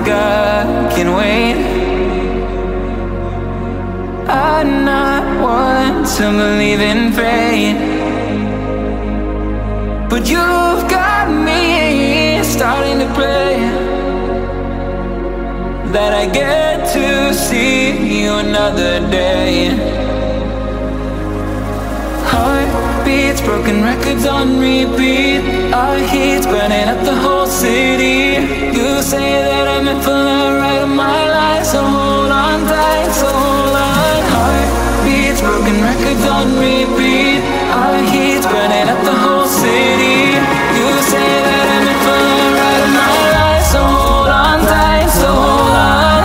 God can wait. I'm not one to believe in fate, but you've got me starting to pray that I get to see you another day. Heartbeats, broken records on repeat. Our heat's burning up the whole city. You say that I'm in for the ride of my life, so hold on tight, so hold on. Heartbeats, broken records on repeat. Our heat's burning up the whole city. You say that I'm in for the ride of my life, so hold on tight, so hold on.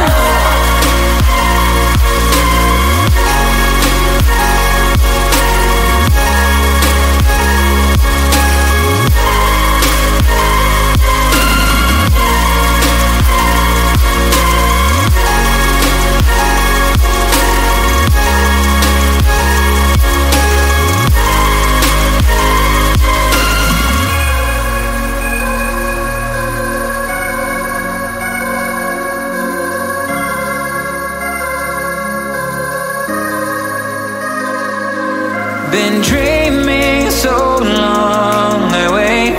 Been dreaming so long awake.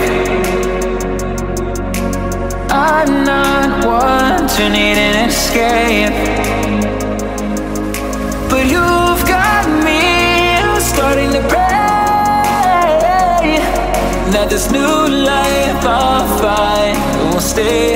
I'm not one to need an escape, but you've got me starting to pray that this new life I'll find will stay.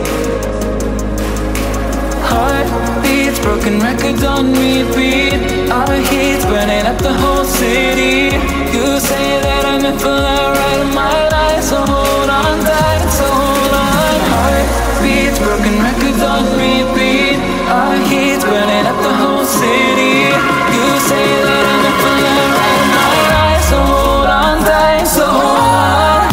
Heartbeats, broken records on repeat. Our heat's burning up the whole city. You say that I'm in for the ride of my life, so hold on tight, so hold on. Heartbeats, broken records on repeat. Our heat's burning up the whole city. You say that I'm in for the ride of my life, so hold on tight, so hold on.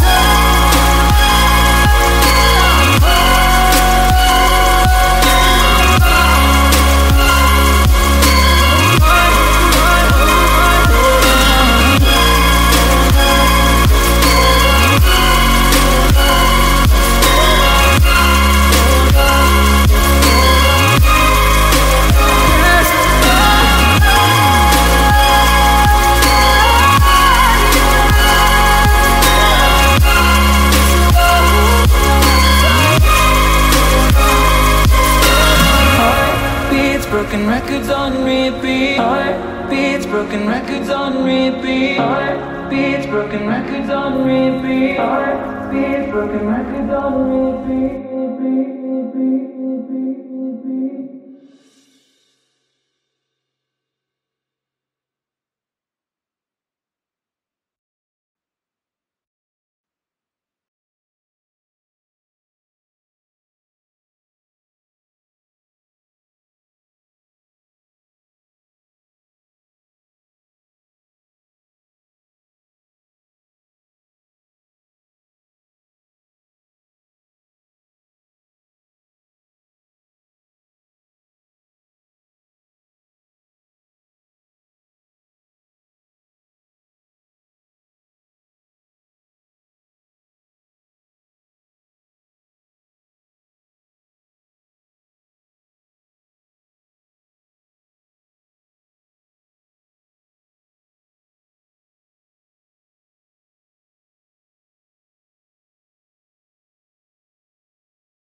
Broken records on repeat. Heartbeats, broken records on repeat. Heartbeats, broken records on repeat. Heartbeats, broken records on repeat.